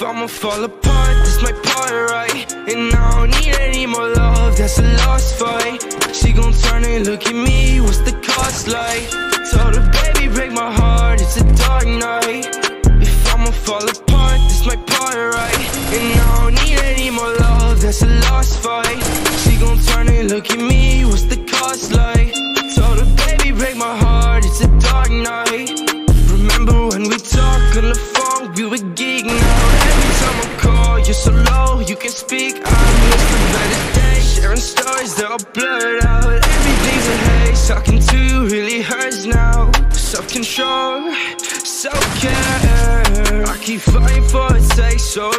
I'ma fall apart, this my part, right? And I don't need any more love, that's a lost fight. She gon' turn and look at me, what's the cost like? Told her, baby, break my heart, it's a dark night. If I'ma fall apart, this my part, right? And I don't need any more love, that's a lost fight. She gon' turn and look at me, what's the cost like? Told her, baby, break my heart, it's a dark night. Remember when we talked on the phone, we were geek now. Every time I call, you're so low, you can speak. I miss the better days, sharing stories, they're all blurred out. Everything's a haze, talking to you really hurts now. Self-control, self-care, I keep fighting for it, takes so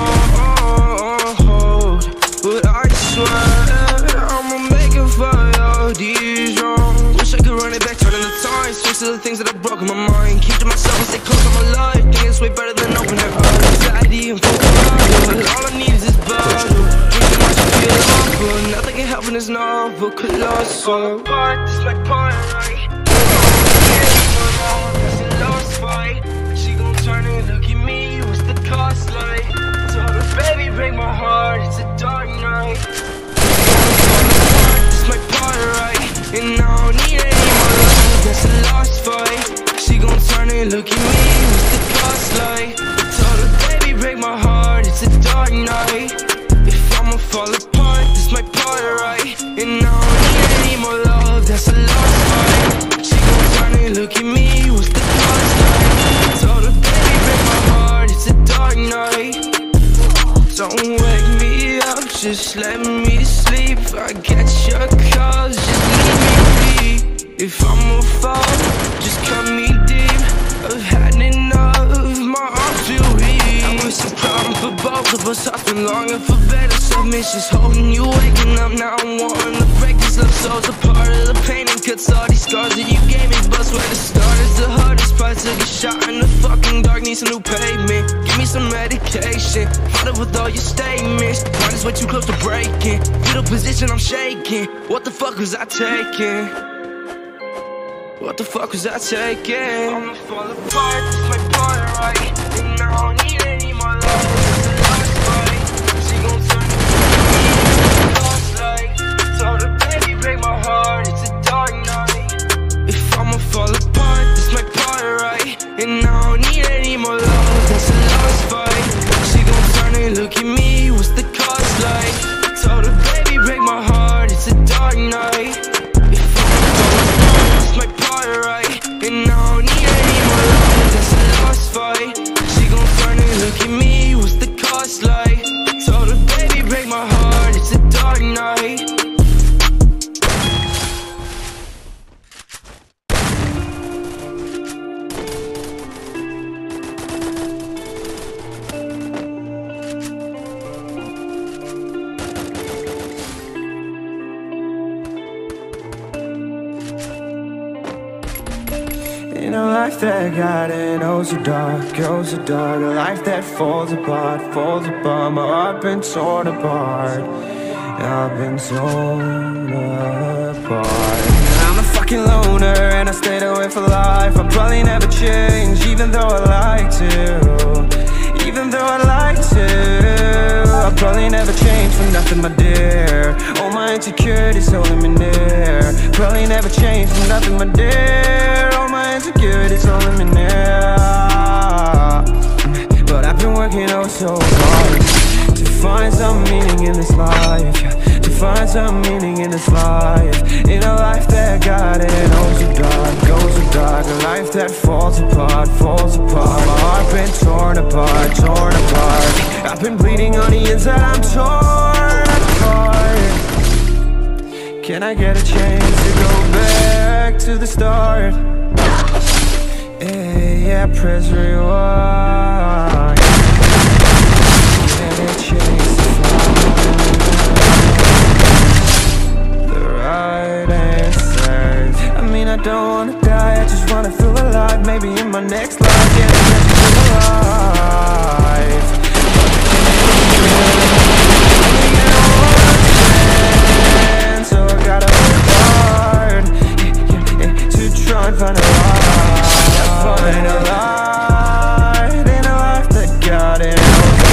long. But I swear, I'ma make it for all these wrongs. Wish I could run it back, turning the time, fix the things that I broke in my mind. Keep to myself and stay close to my life. Think it's way better than open it up. Anxiety and focus, all I need is this bottle. Drinking much, I feel awful. Nothing can help in this novel, colossal. But this my part, right? That's a lost fight. She gon' turn and look at me, what's the cost like? Told her, baby, break my heart, it's a dark night. This my part, right? And I don't need any more love, that's a lost fight. She gon' turn and look at me, what's the cost like? Told her, baby, break my heart, it's a dark night. If I'ma fall apart, this my part, right? And I don't need any more love, that's a lost fight. She gon' turn and look at me, what's the cost like? Told her, baby, break my heart, it's a dark night. Don't wake me up, just let me sleep. I get your calls, just leave me be. If I'ma fall, just cut me deep. I've had enough, my arms feel weak. I was a problem for both of us, I've been longing for better submissions. Holding you, waking up, now I'm wanting to break this love soul's a part of the pain and cuts all these scars that you gave me. But where to start is the hardest part. Took a shot in the fucking dark, need some new pavement. Give me some medication, fought it with all your statements. Mine is way too close to breaking, fetal position I'm shaking. What the fuck was I taking? What the fuck was I taking? I'ma fall apart, this my part, right? And I don't need any more love, it's a lost fight. She gon' turn me lost like. Told her, baby, break my heart, it's a dark night. If I'ma fall apart, this my part, right? And I don't need any more love, that's a lost fight. She gon' turn and look at me, what's the cost like? Told her, baby, break my heart, it's a dark night. My part, right? And I don't need any more love, that's a lost fight. She gon' turn and look at me, what's the cost like? Told her, baby, break my heart, it's a dark night. In a life that got it, oh so dark, oh so dark. A life that falls apart, my heart been torn apart. I've been torn apart. I'm a fucking loner and I stayed away for life. I'll probably never change, even though I like to. Even though I like to, I'll probably never change for nothing, my dear. All my insecurities holding me near. Probably never change for nothing, my dear. All my insecurities holding me near. But I've been working oh so hard to find some meaning in this life, yeah. To find some meaning in this life. In a life that got it oh so dark, oh so dark. A life that falls apart, my heart been torn apart, torn apart. I've been bleeding on the inside, I'm torn apart. Can I get a chance to go back to the start? Yeah, press rewind. Get a chance to find the right answers. I mean, I don't wanna die, I just wanna feel alive. Maybe in my next life, get a chance to feel alive. So I gotta work hard, to try and find a light. Find a light in a life that got it.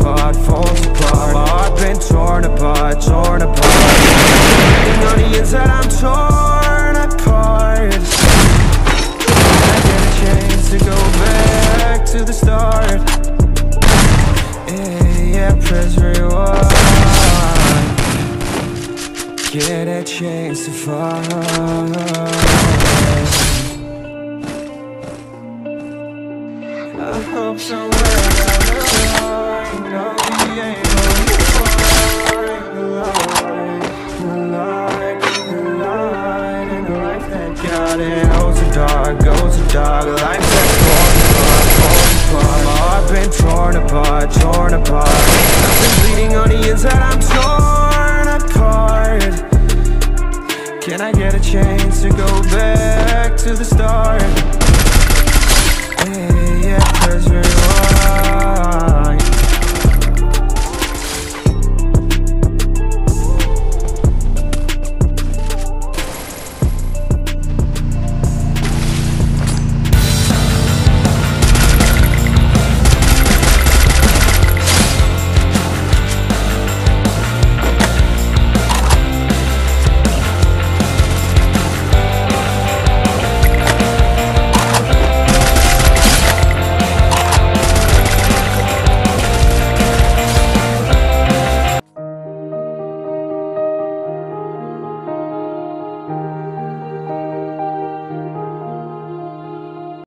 apart, falls apart. My heart been torn apart, torn apart. And on the inside I'm torn apart. I get a chance to go back to the start. Yeah, press rewind. Get a chance to find. I hope somewhere down the line I'll be able to find the light in a life that got it. Goes so dark, goes so dark. Life that's falls apart. My heart been torn apart, torn apart. I've been bleeding on the inside, I'm torn apart. Can I get a chance to go back to the start? Yeah, press rewind.